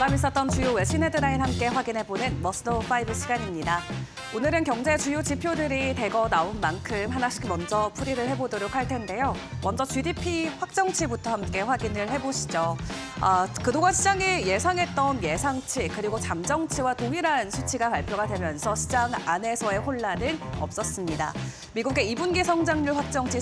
어제 있었던 주요 외신 헤드라인 함께 확인해보는 머스트5 시간입니다. 오늘은 경제 주요 지표들이 대거 나온 만큼 하나씩 먼저 풀이를 해보도록 할 텐데요. 먼저 GDP 확정치부터 함께 확인을 해보시죠. 그동안 시장이 예상했던 예상치 그리고 잠정치와 동일한 수치가 발표가 되면서 시장 안에서의 혼란은 없었습니다. 미국의 2분기 성장률 확정치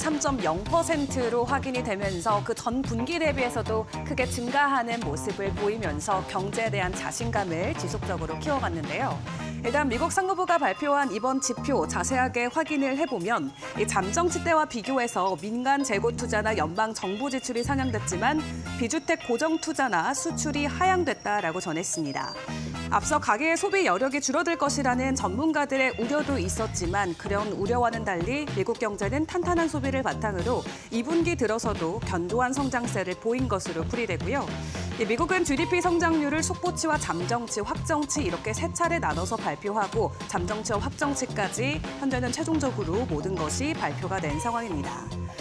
3.0%로 확인이 되면서 그 전 분기 대비해서도 크게 증가하는 모습을 보이면서 경제에 대한 자신감을 지속적으로 키워갔는데요. 일단 미국 상무부가 발표한 이번 지표 자세하게 확인을 해보면 이 잠정치 때와 비교해서 민간 재고 투자나 연방 정부 지출이 상향됐지만 비주택 고정 투자나 수출이 하향됐다라고 전했습니다. 앞서 가계의 소비 여력이 줄어들 것이라는 전문가들의 우려도 있었지만 그런 우려와는 달리 미국 경제는 탄탄한 소비를 바탕으로 2분기 들어서도 견고한 성장세를 보인 것으로 풀이되고요. 미국은 GDP 성장률을 속보치와 잠정치, 확정치 이렇게 세 차례 나눠서 발표하고 잠정치와 확정치까지 현재는 최종적으로 모든 것이 발표가 된 상황입니다.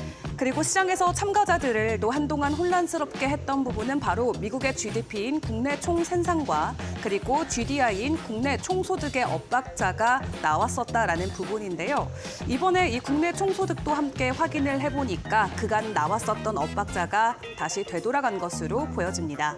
그리고 시장에서 참가자들을 또 한동안 혼란스럽게 했던 부분은 바로 미국의 GDP인 국내 총생산과 그리고 GDI인 국내 총소득의 엇박자가 나왔었다라는 부분인데요. 이번에 이 국내 총소득도 함께 확인을 해보니까 그간 나왔었던 엇박자가 다시 되돌아간 것으로 보여집니다.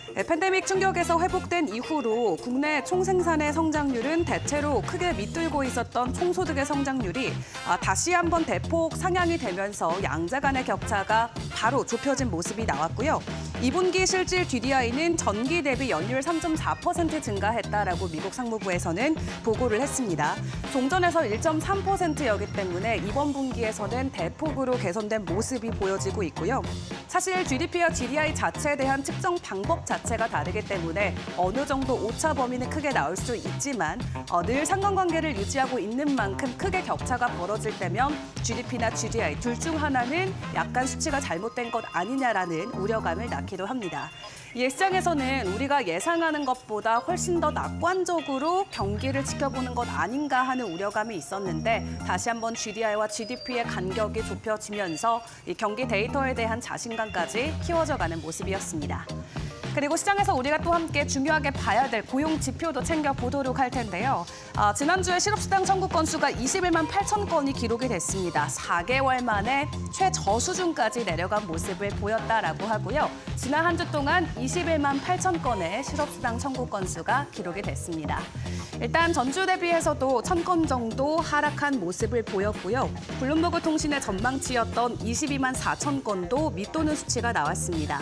팬데믹 충격에서 회복된 이후로 국내 총생산의 성장률은 대체로 크게 밑들고 있었던 총소득의 성장률이 다시 한번 대폭 상향이 되면서 양자 간의 격차가 바로 좁혀진 모습이 나왔고요. 2분기 실질 GDI는 전기 대비 연율 3.4% 증가했다라고 미국 상무부에서는 보고를 했습니다. 종전에서 1.3%였기 때문에 이번 분기에서는 대폭으로 개선된 모습이 보여지고 있고요. 사실 GDP와 GDI 자체에 대한 측정 방법 자체가 다르기 때문에 어느 정도 오차 범위는 크게 나올 수 있지만 늘 상관관계를 유지하고 있는 만큼 크게 격차가 벌어질 때면 GDP나 GDI 둘 중 하나는 약간 수치가 잘못된 것 아니냐라는 우려감을 낳기도 합니다. 이에 시장에서는 우리가 예상하는 것보다 훨씬 더 낙관적으로 경기를 지켜보는 것 아닌가 하는 우려감이 있었는데 다시 한번 GDI와 GDP의 간격이 좁혀지면서 이 경기 데이터에 대한 자신감까지 키워져가는 모습이었습니다. 그리고 시장에서 우리가 또 함께 중요하게 봐야 될 고용 지표도 챙겨보도록 할 텐데요. 지난주에 실업수당 청구 건수가 21만 8천 건이 기록이 됐습니다. 4개월 만에 최저수준까지 내려간 모습을 보였다라고 하고요. 지난 한 주 동안 21만 8천 건의 실업수당 청구 건수가 기록이 됐습니다. 일단 전주 대비해서도 1,000건 정도 하락한 모습을 보였고요. 블룸버그 통신의 전망치였던 22만 4천 건도 밑도는 수치가 나왔습니다.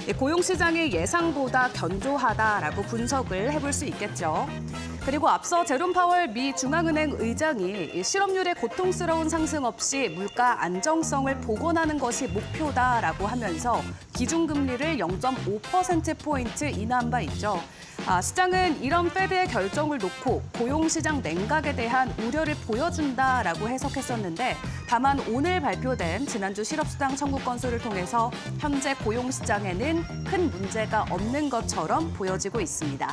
고용시장이 예상보다 견조하다라고 분석을 해볼 수 있겠죠. 그리고 앞서 제롬 파월 미 중앙은행 의장이 실업률의 고통스러운 상승 없이 물가 안정성을 복원하는 것이 목표다라고 하면서 기준금리를 0.5%포인트 인하한 바 있죠. 시장은 이런 페드의 결정을 놓고 고용시장 냉각에 대한 우려를 보여준다라고 해석했었는데 다만 오늘 발표된 지난주 실업수당 청구 건수를 통해서 현재 고용시장에는 큰 문제가 없는 것처럼 보여지고 있습니다.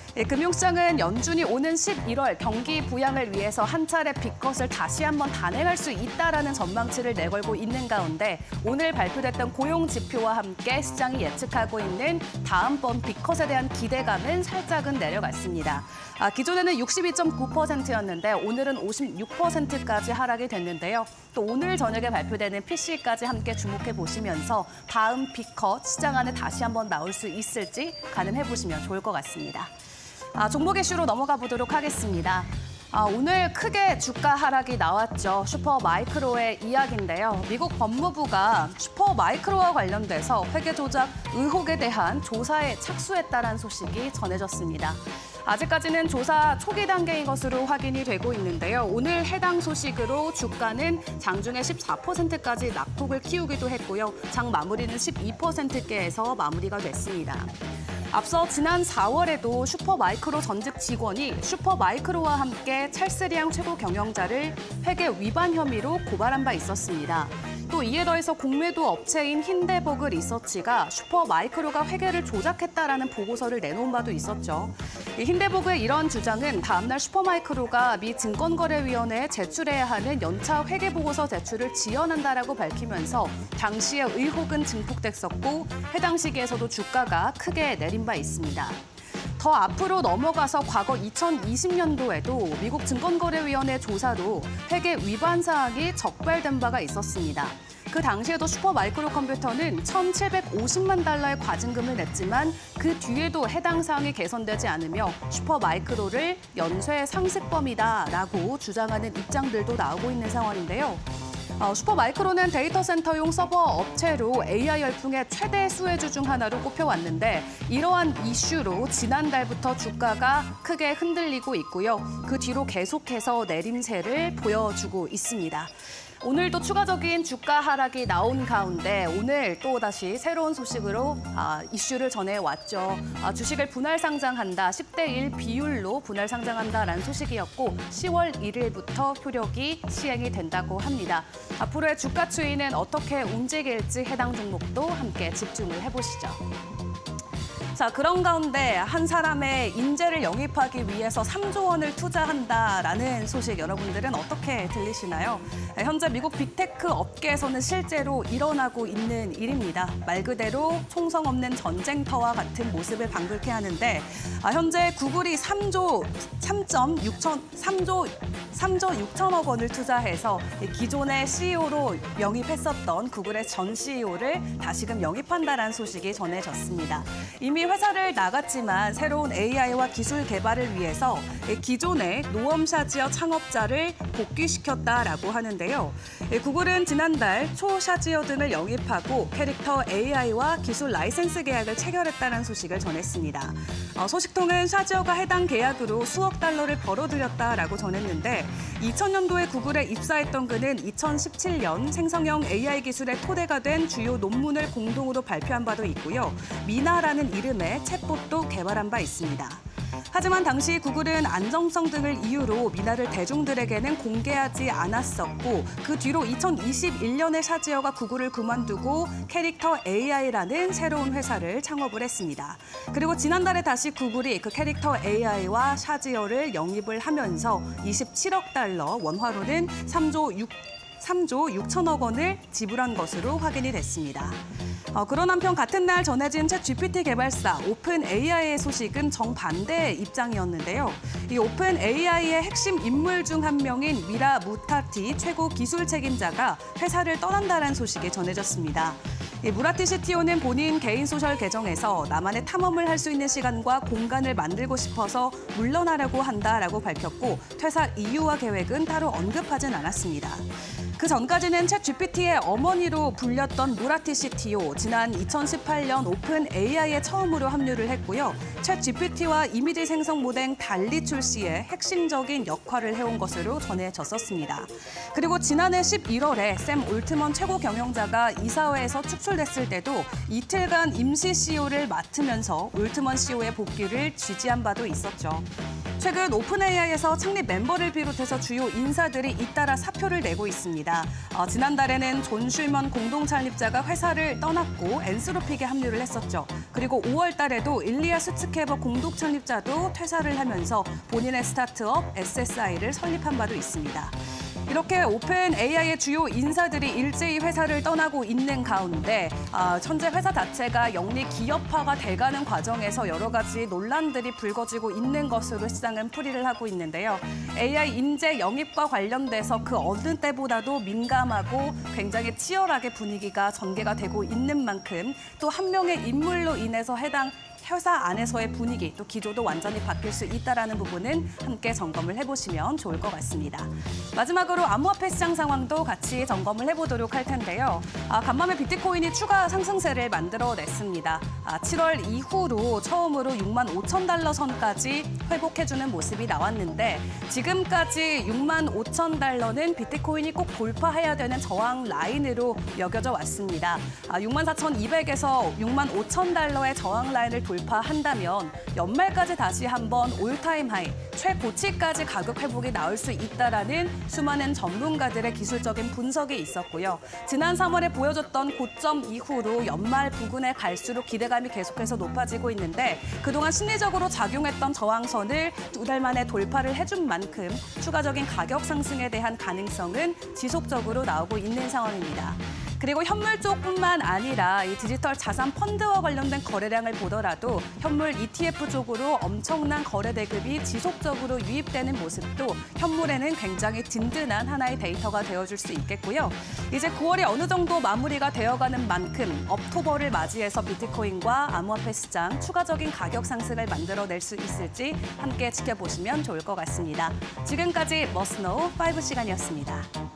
금융시장은 연준이 오는 11월 경기 부양을 위해서 한 차례 빅컷을 다시 한번 단행할 수 있다라는 전망치를 내걸고 있는 가운데 오늘 발표됐던 고용 지표와 함께 시장이 예측하고 있는 다음번 빅컷에 대한 기대감은 살짝은 내려갔습니다. 기존에는 62.9%였는데 오늘은 56%까지 하락이 됐는데요. 또 오늘 저녁에 발표되는 PC까지 함께 주목해 보시면서 다음 빅컷 시장 안에 다시 한번 나올 수 있을지 가늠해 보시면 좋을 것 같습니다. 종목 이슈로 넘어가 보도록 하겠습니다. 오늘 크게 주가 하락이 나왔죠. 슈퍼마이크로의 이야기인데요. 미국 법무부가 슈퍼마이크로와 관련돼서 회계 조작 의혹에 대한 조사에 착수했다는 소식이 전해졌습니다. 아직까지는 조사 초기 단계인 것으로 확인이 되고 있는데요. 오늘 해당 소식으로 주가는 장중에 14%까지 낙폭을 키우기도 했고요. 장 마무리는 12%대에서 마무리가 됐습니다. 앞서 지난 4월에도 슈퍼마이크로 전직 직원이 슈퍼마이크로와 함께 찰스리앙 최고 경영자를 회계 위반 혐의로 고발한 바 있었습니다. 또 이에 더해서 공매도 업체인 힌데버그 리서치가 슈퍼마이크로가 회계를 조작했다라는 보고서를 내놓은 바도 있었죠. 힌데버그의 이런 주장은 다음날 슈퍼마이크로가 미 증권거래위원회에 제출해야 하는 연차 회계보고서 제출을 지연한다라고 밝히면서 당시의 의혹은 증폭됐었고 해당 시기에서도 주가가 크게 내린 바 있습니다. 더 앞으로 넘어가서 과거 2020년도에도 미국 증권거래위원회 조사로 회계 위반 사항이 적발된 바가 있었습니다. 그 당시에도 슈퍼마이크로 컴퓨터는 1,750만 달러의 과징금을 냈지만 그 뒤에도 해당 사항이 개선되지 않으며 슈퍼마이크로를 연쇄 상습범이다라고 주장하는 입장들도 나오고 있는 상황인데요. 슈퍼마이크로는 데이터 센터용 서버 업체로 AI 열풍의 최대 수혜주 중 하나로 꼽혀왔는데 이러한 이슈로 지난달부터 주가가 크게 흔들리고 있고요. 그 뒤로 계속해서 내림세를 보여주고 있습니다. 오늘도 추가적인 주가 하락이 나온 가운데 오늘 또다시 새로운 소식으로 이슈를 전해왔죠. 주식을 분할 상장한다, 10대 1 비율로 분할 상장한다라는 소식이었고 10월 1일부터 효력이 시행이 된다고 합니다. 앞으로의 주가 추이는 어떻게 움직일지 해당 종목도 함께 집중을 해보시죠. 자, 그런 가운데 한 사람의 인재를 영입하기 위해서 3조 원을 투자한다라는 소식 여러분들은 어떻게 들리시나요? 현재 미국 빅테크 업계에서는 실제로 일어나고 있는 일입니다. 말 그대로 총성 없는 전쟁터와 같은 모습을 방불케 하는데 현재 구글이 3조 6천억 원을 투자해서 기존의 CEO로 영입했었던 구글의 전 CEO를 다시금 영입한다라는 소식이 전해졌습니다. 이미 회사를 나갔지만 새로운 AI와 기술 개발을 위해서 기존의 노엄 샤지어 창업자를 복귀시켰다라고 하는데요. 구글은 지난달 초 샤지어 등을 영입하고 캐릭터 AI와 기술 라이센스 계약을 체결했다는 소식을 전했습니다. 소식통은 샤지어가 해당 계약으로 수억 달러를 벌어들였다라고 전했는데 2000년도에 구글에 입사했던 그는 2017년 생성형 AI 기술의 토대가 된 주요 논문을 공동으로 발표한 바도 있고요. 미나라는 이름의 챗봇도 개발한 바 있습니다. 하지만 당시 구글은 안정성 등을 이유로 미나를 대중들에게는 공개하지 않았었고 그 뒤로 2021년에 샤지어가 구글을 그만두고 캐릭터 AI라는 새로운 회사를 창업을 했습니다. 그리고 지난달에 다시 구글이 그 캐릭터 AI와 샤지어를 영입을 하면서 27억 달러, 원화로는 3조 6천억 원을 지불한 것으로 확인이 됐습니다. 그런 한편 같은 날 전해진 챗GPT 개발사 오픈AI의 소식은 정반대의 입장이었는데요. 이 오픈AI의 핵심 인물 중 한 명인 미라 무타티 최고 기술 책임자가 회사를 떠난다는 소식이 전해졌습니다. 무라티 CTO는 본인 개인 소셜 계정에서 나만의 탐험을 할 수 있는 시간과 공간을 만들고 싶어서 물러나려고 한다라고 밝혔고 퇴사 이유와 계획은 따로 언급하진 않았습니다. 그 전까지는 챗GPT의 어머니로 불렸던 무라티 CTO, 지난 2018년 오픈AI에 처음으로 합류를 했고요. 챗GPT와 이미지 생성 모델 달리 출시에 핵심적인 역할을 해온 것으로 전해졌었습니다. 그리고 지난해 11월에 샘 올트먼 최고 경영자가 이사회에서 축출됐을 때도 이틀간 임시 CEO를 맡으면서 올트먼 CEO의 복귀를 지지한 바도 있었죠. 최근 오픈AI에서 창립 멤버를 비롯해서 주요 인사들이 잇따라 사표를 내고 있습니다. 지난달에는 존 슐먼 공동 창립자가 회사를 떠났고 엔스로픽에 합류를 했었죠. 그리고 5월 달에도 일리아 수츠케버 공동 창립자도 퇴사를 하면서 본인의 스타트업 SSI를 설립한 바도 있습니다. 이렇게 오픈AI의 주요 인사들이 일제히 회사를 떠나고 있는 가운데 현재 회사 자체가 영리 기업화가 돼가는 과정에서 여러 가지 논란들이 불거지고 있는 것으로 시장은 풀이를 하고 있는데요. AI 인재 영입과 관련돼서 그 어느 때보다도 민감하고 굉장히 치열하게 분위기가 전개가 되고 있는 만큼 또 한 명의 인물로 인해서 해당 회사 안에서의 분위기, 또 기조도 완전히 바뀔 수 있다는 부분은 함께 점검을 해보시면 좋을 것 같습니다. 마지막으로 암호화폐 시장 상황도 같이 점검을 해보도록 할 텐데요. 간밤에 비트코인이 추가 상승세를 만들어냈습니다. 7월 이후로 처음으로 6만 5천 달러 선까지 회복해주는 모습이 나왔는데 지금까지 6만 5천 달러는 비트코인이 꼭 돌파해야 되는 저항 라인으로 여겨져 왔습니다. 6만 4,200에서 6만 5천 달러의 저항 라인을 돌파한다면 연말까지 다시 한번 올타임 하이, 최고치까지 가격 회복이 나올 수 있다라는 수많은 전문가들의 기술적인 분석이 있었고요. 지난 3월에 보여줬던 고점 이후로 연말 부근에 갈수록 기대감이 계속해서 높아지고 있는데 그동안 심리적으로 작용했던 저항선을 2달 만에 돌파를 해준 만큼 추가적인 가격 상승에 대한 가능성은 지속적으로 나오고 있는 상황입니다. 그리고 현물 쪽뿐만 아니라 이 디지털 자산 펀드와 관련된 거래량을 보더라도 현물 ETF 쪽으로 엄청난 거래 대금이 지속적으로 유입되는 모습도 현물에는 굉장히 든든한 하나의 데이터가 되어줄 수 있겠고요. 이제 9월이 어느 정도 마무리가 되어가는 만큼 억토버를 맞이해서 비트코인과 암호화폐 시장 추가적인 가격 상승을 만들어낼 수 있을지 함께 지켜보시면 좋을 것 같습니다. 지금까지 머스노우 5 시간이었습니다.